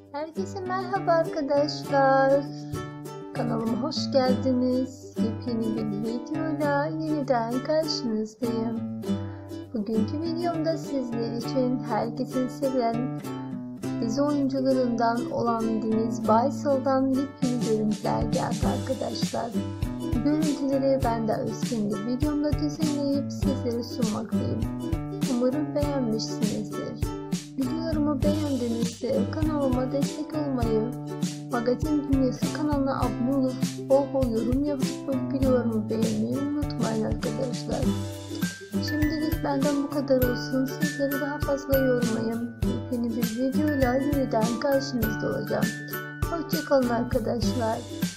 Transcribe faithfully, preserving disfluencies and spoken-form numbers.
Herkese merhaba arkadaşlar. Kanalıma hoş geldiniz. Yepyeni bir videoyla yeniden karşınızdayım. Bugünkü videomda sizler için herkesin sevilen dizi oyuncularından olan Deniz Baysal'dan yepyeni görüntüler geldi arkadaşlar. Bu görüntüleri ben de Özkendi videomda düzenleyip sizlere sunmaktayım. Umarım beğenmişsinizdir. Videolarımı beğendiğinizde kanalıma destek olmayı, Magazin Dünyası kanalına abone olup bol bol yorum yapıp videolarımı beğenmeyi unutmayın arkadaşlar. Şimdilik benden bu kadar olsun. Sizleri daha fazla yormayayım. Yeni bir videoyla yeniden karşınızda olacağım. Hoşçakalın arkadaşlar.